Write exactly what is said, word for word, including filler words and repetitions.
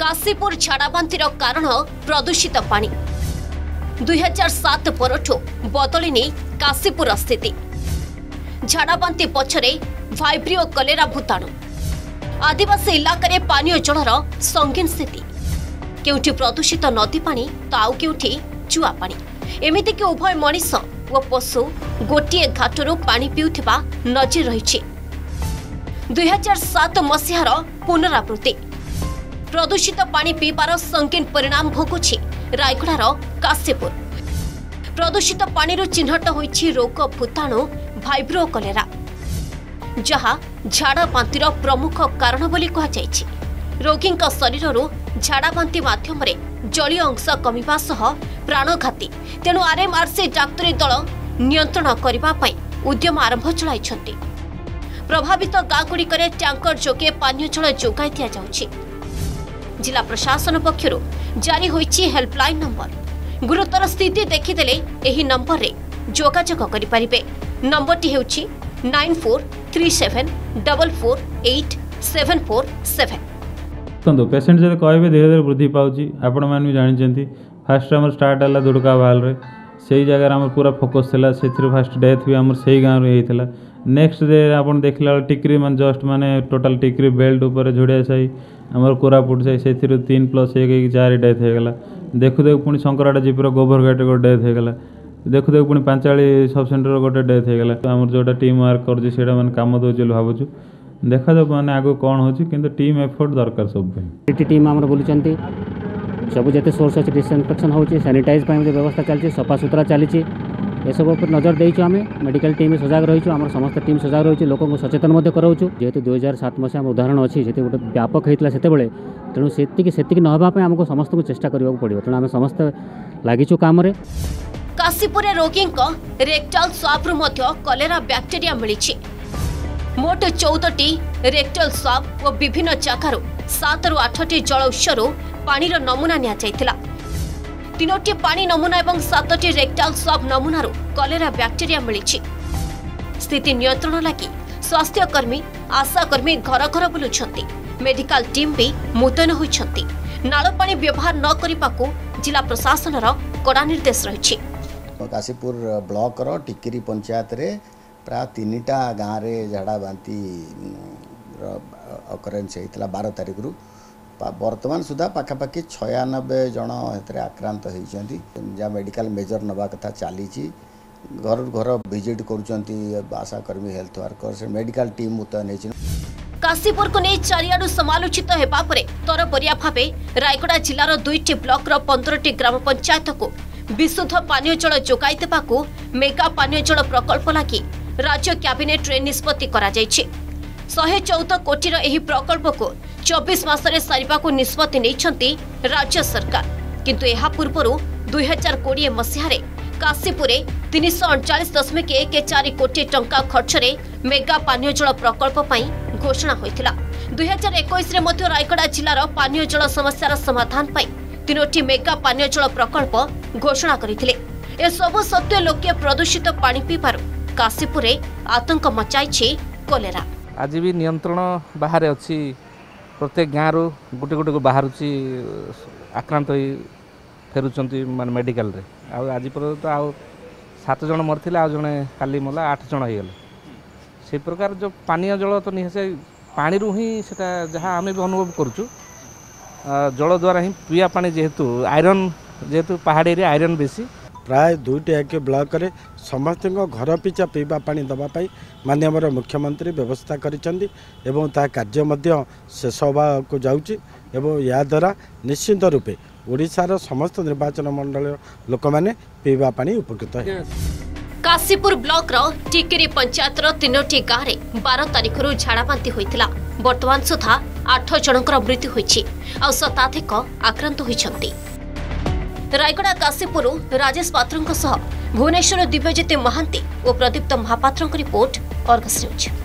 काशीपुर झाड़ाबांतिर कारण प्रदूषित पानी। दुई हजार सात परठू बदलिनी काशीपुर स्थिति। झाड़ाबांति पछरे भाइब्रियो कलेरा भूताणु। आदिवासी इलाका पानीय जलर संगीन स्थिति। केउठी प्रदूषित नदी पानी तो आउ केउठी चुआ पानी। एमिति कि उभय मनीष और पशु गोटे घाटरू पानी पिउथिबा नजर रही। दुई हजार सात मसीहार पुनरावृत्ति। प्रदूषित पानी पीबार संगीन परिणाम भोगुछि रायगड़ार काशीपुर। प्रदूषित पानी चिन्हट होइछि रोग भूताणु भाइब्रो कलेरा, जहा झाड़ाबांतिर प्रमुख कारण बोली कहुछि। रोगी शरीररू झाड़ाबांति माध्यम जलीय अंश कमिबा सह प्राणघाती। तेणु आरएमआरसी डाक्तरी दल नियंत्रण करने उद्यम आरंभ चलाइछन्ति। प्रभावित गाँगुड़िक टैंकर जोगे पानीय जल जोगाई दि जाउछि। जिला प्रशासन पक्षरु जारी होइछि हेल्पलाइन नंबर। गुरुतर स्थिति देखिदेले एही नंबर रे जोगाजोग करि परिबे। नंबरटी हेउछि nine four three seven double four eight seven four seven. देखो पेसेंट जो कहे धीरे धीरे वृद्धि पाँच आपण मैंने भी जानते। फास्ट आम स्टार्ट है दुड़का बाल से जगह आम पूरा फोकस थी से फास्ट डेथ भी आम से गाँव में होता। नेक्स्ट डे आप देखला टिक्री मान जस्ट माने टोटाल टिक्री बेल्ट उपर झोड़िया साई आम कोरापुट साई से तीन प्लस एक चार डेथ होगला। देखु देखु पुणी शंकराटा जीपर गोबर घाटे गोटे डेथ होगला। देखु देखु पुणी पांचाली सब सेंटर गोटे डेथ होगला। आम जोटा टीम वर्क कर मैंने काम दूसरे भावुँ देखा जाऊ मैंने आगे कौन हो टीम एफर्ट दरकार सब टीम आम बुलूँ सब जिते सोर्स अच्छे डिसइनफेक्शन हो सैनिटाइज व्यवस्था चलती सफा सुतरा चली ये सब पर नजर देचु। आम मेडिकल टीम सजग रही आम समस्त टीम सजग रही लोक सचेतन कराऊँ। जेहेतु दुई हजार सात मसीहा उदाहरण अच्छी से गोटे व्यापक होता से तेणु से नापी आमको समस्त को चेष्टा करने पड़ो। तेणु आम समस्त लगिचु काम। काशीपुर रोगी रेक्टाल स्वाब्रु कलेरा बैक्टेरिया मिली। मोट चौदह रेक्टल स्वाब और विभिन्न जगार सात रु आठ जल उत्सरू पानीर नमूना निया जायतिला। तीनोटी पानी नमूना और सात रेक्टाल स्वाब नमूनारू कलेरा बैक्टेरिया मिली। स्थिति नियंत्रण लगी स्वास्थ्यकर्मी आशाकर्मी घर घर बुलुछंती। मेडिकल टीम भी मुतयन होइछंती। नाल पानी व्यवहार न करने जिला प्रशासन कड़ा निर्देश रही। काशीपुर ब्लॉक रो टिक्री पंचायत रे प्राय तीन टा गाँव में झाड़ा बांति अकरेन्स होता बारह तारीख रु बर्तमान सुधा पाखापाखि छयानबे जन आक्रांत होती। जहाँ मेडिकल मेजर नवा कथा चली घर घर विजिट कर आशाकर्मी हेल्थ वर्कर मेडिकल टीम मुतयन हो। काशीपुर को नहीं चारियाडू समालोचित होगा पर तरबरिया भावे रायगड़ा जिलार दुईटी ब्लॉक पंद्रह ग्राम पंचायत को विशुद्ध पानीय जल जोगाई देबाकू मेगा पानीय जल प्रकल्प लगी राज्य कैबिनेट रे निष्पत्ति करा जायछि। शहे चौदह कोटीर एही प्रकल्प को चौबीस मासरे सारिबाकू निष्पत्ति नैछंती राज्य सरकार। किंतु एहा पूर्वरु दुई हजार कोड़े मसीहारे काशीपुरे तीन सौ अड़चाश दशमिक एक चार कोटी टंका खर्चरे मेगा पानीय जल प्रकल्प पई घोषणा होइथिला। दुई हजार इक्कीस मध्य रायगड़ा जिलार पानीय जल समस्यार समाधान पई तीनोटी मेगा पानीय जल प्रकल्प घोषणा करथिले। ए सब सत्वे लोके प्रदूषित पानी पीबार काशीपुर आतंक मचाई कलेरा। आज भी नियंत्रण बाहर अच्छी प्रत्येक गाँव गोटे गोटे को बाहर आक्रांत हो फेरुंट मान मेडिकल रे। आज पर तो आउ सात जन मरते आ जड़े काली मला आठ जन हो गले। से प्रकार जो पानीय जल तो निश्चय पानी ही सेटा जहाँ आम भी अनुभव करुँ जल द्वारा ही पीवा पानी जेहेतु आयरन जेहेतु पहाड़ी एरिया आयरन बेसी प्राय दुईटी एक ब्लॉक रे समस्त घर पिछा पीवा पानी दवाई माननीय मुख्यमंत्री व्यवस्था करिसेंती एवं ता कार्य मध्य शेष को जाउची एवं या द्वारा निश्चित रूपे ओडिशार समस्त निर्वाचन मंडल लोक माने पीवा पानी उपकृत है। काशीपुर ब्लॉक रो टिकेरी पंचायत रो तीनोटी गाँव में बारह तारीख रु झाड़ाबांति होइतिला। वर्तमान सुधा आठ जनकर मृत्यु होइछि आ शताधिक आक्रांत होइछंती। रायगड़ा काशीपुर राजेश पात्र भुवनेश्वर दिव्यज्योति महांती और प्रदीप्त महापात्र रिपोर्ट अर्गस न्यूज।